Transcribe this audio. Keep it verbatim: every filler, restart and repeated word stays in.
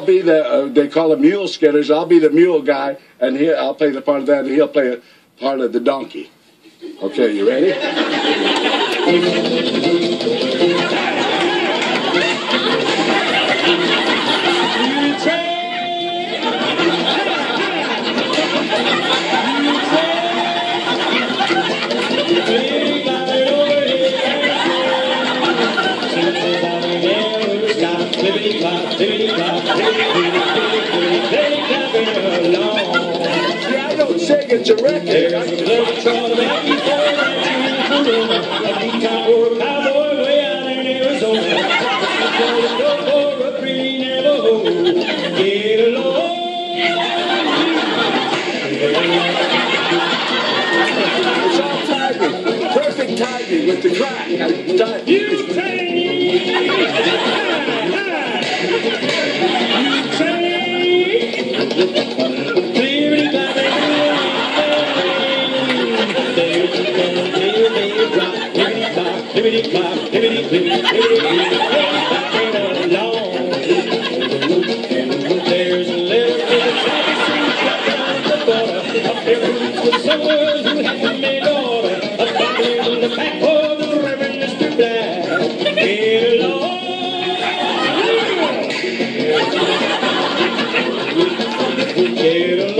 I'll be the, uh, they call them mule skitters. I'll be the mule guy, and he, I'll play the part of that, and he'll play a part of the donkey. Okay, you ready? I don't sing, it's a record. There's a little trouble back before a big cowboy, cowboy way out in Arizona. Go for a green Navajo. Get along. It's all timing. Perfect timing with the crack. You Hibbity clap, hibbity clip, hibbity clip, along. There's a little bit of traffic down the border, up there with someone who has made order, up there in the back of the Reverend Mister Black. Get along. Get along.